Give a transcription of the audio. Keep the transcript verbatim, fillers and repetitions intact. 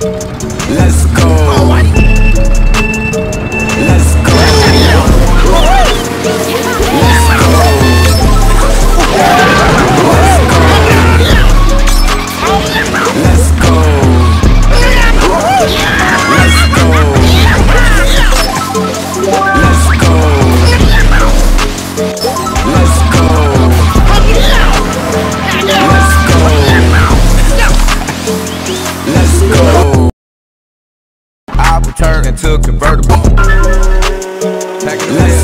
Let's go. Let's go. Let's go. Let's go. Let's go. Let's go. Let's go. Let's go. I will turn into a convertible. Let's